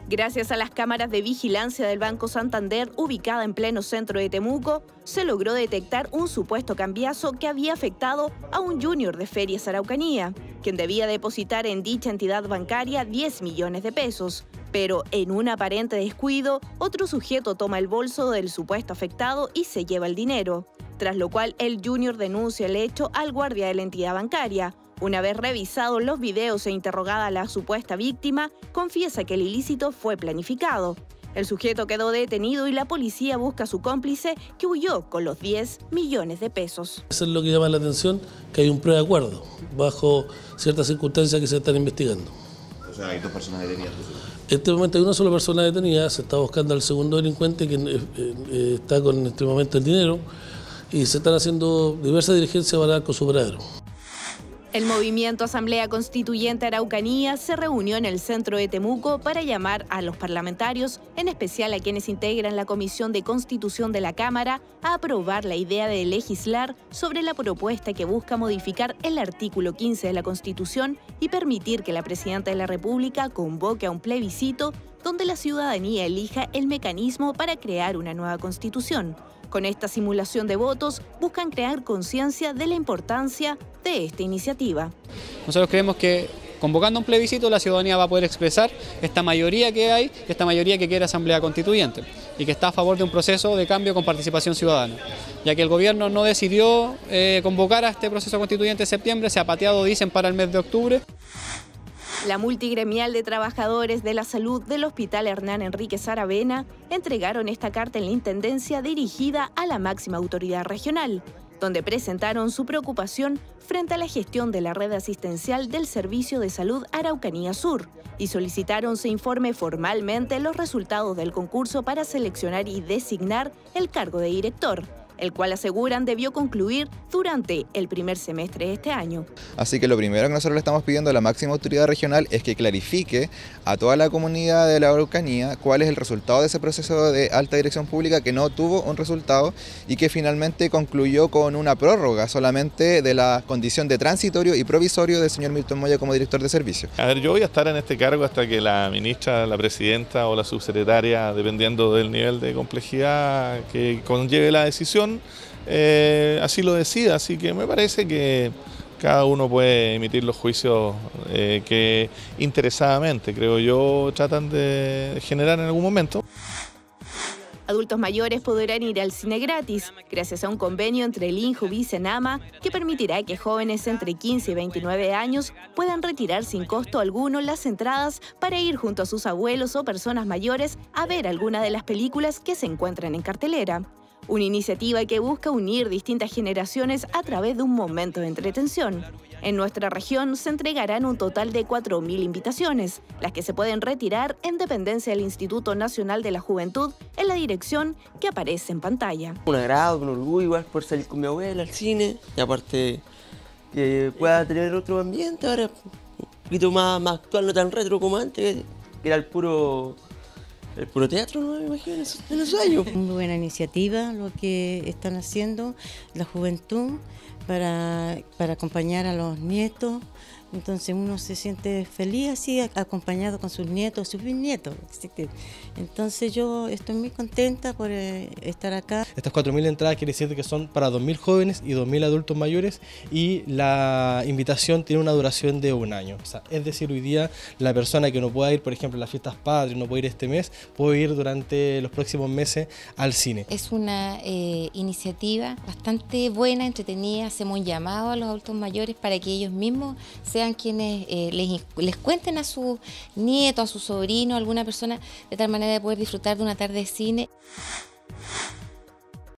Gracias a las cámaras de vigilancia del Banco Santander, ubicada en pleno centro de Temuco, se logró detectar un supuesto cambiazo que había afectado a un junior de Ferias Araucanía, quien debía depositar en dicha entidad bancaria 10 millones de pesos. Pero en un aparente descuido, otro sujeto toma el bolso del supuesto afectado y se lleva el dinero, tras lo cual el junior denuncia el hecho al guardia de la entidad bancaria. Una vez revisados los videos e interrogada a la supuesta víctima, confiesa que el ilícito fue planificado. El sujeto quedó detenido y la policía busca a su cómplice, que huyó con los 10 millones de pesos. Eso es lo que llama la atención, que hay un preacuerdo bajo ciertas circunstancias que se están investigando. O sea, hay 2 personas detenidas. En este momento hay una sola persona detenida, se está buscando al segundo delincuente que está con extremadamente el dinero y se están haciendo diversas diligencias para dar con su paradero. El movimiento Asamblea Constituyente Araucanía se reunió en el centro de Temuco para llamar a los parlamentarios, en especial a quienes integran la Comisión de Constitución de la Cámara, a aprobar la idea de legislar sobre la propuesta que busca modificar el artículo 15 de la Constitución y permitir que la Presidenta de la República convoque a un plebiscito donde la ciudadanía elija el mecanismo para crear una nueva Constitución. Con esta simulación de votos, buscan crear conciencia de la importancia de esta iniciativa. Nosotros creemos que convocando un plebiscito la ciudadanía va a poder expresar esta mayoría que hay, esta mayoría que quiere Asamblea Constituyente y que está a favor de un proceso de cambio con participación ciudadana. Ya que el gobierno no decidió convocar a este proceso constituyente en septiembre, se ha pateado, dicen, para el mes de octubre. La multigremial de trabajadores de la salud del Hospital Hernán Enríquez Aravena entregaron esta carta en la Intendencia dirigida a la máxima autoridad regional, donde presentaron su preocupación frente a la gestión de la red asistencial del Servicio de Salud Araucanía Sur y solicitaron se informe formalmente los resultados del concurso para seleccionar y designar el cargo de director, el cual aseguran debió concluir durante el primer semestre de este año. Así que lo primero que nosotros le estamos pidiendo a la máxima autoridad regional es que clarifique a toda la comunidad de la Araucanía cuál es el resultado de ese proceso de alta dirección pública que no tuvo un resultado y que finalmente concluyó con una prórroga solamente de la condición de transitorio y provisorio del señor Milton Moya como director de servicio. A ver, yo voy a estar en este cargo hasta que la ministra, la presidenta o la subsecretaria, dependiendo del nivel de complejidad que conlleve la decisión, así lo decida, así que me parece que cada uno puede emitir los juicios que interesadamente, creo yo, tratan de generar en algún momento. Adultos mayores podrán ir al cine gratis, gracias a un convenio entre el INJUB y Senama, que permitirá que jóvenes entre 15 y 29 años puedan retirar sin costo alguno las entradas para ir junto a sus abuelos o personas mayores a ver alguna de las películas que se encuentran en cartelera. Una iniciativa que busca unir distintas generaciones a través de un momento de entretención. En nuestra región se entregarán un total de 4.000 invitaciones, las que se pueden retirar en dependencia del Instituto Nacional de la Juventud en la dirección que aparece en pantalla. Un agrado, un orgullo igual por salir con mi abuela al cine y aparte que pueda tener otro ambiente ahora, un poquito más actual, no tan retro como antes, que era el puro teatro, no me imagino, en esos años. Muy buena iniciativa lo que están haciendo la juventud para acompañar a los nietos. Entonces uno se siente feliz así, acompañado con sus nietos, sus bisnietos. Entonces yo estoy muy contenta por estar acá. Estas 4.000 entradas quiere decir que son para 2.000 jóvenes y 2.000 adultos mayores y la invitación tiene una duración de 1 año. O sea, es decir, hoy día la persona que no pueda ir, por ejemplo, a las fiestas patrias, no puede ir este mes, puede ir durante los próximos meses al cine. Es una iniciativa bastante buena, entretenida. Hacemos un llamado a los adultos mayores para que ellos mismos sean quienes les cuenten a sus nietos, a sus sobrinos, a alguna persona, de tal manera de poder disfrutar de una tarde de cine.